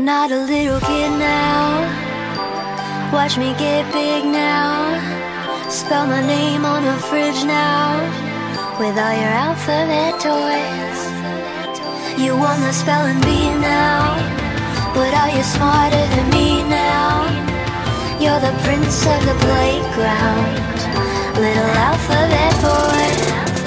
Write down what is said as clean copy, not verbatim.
not a little kid now. Watch me get big now. Spell my name on the fridge now, with all your alphabet toys. You won the spelling bee now, but are you smarter than me now? You're the prince of the playground, little alphabet boy.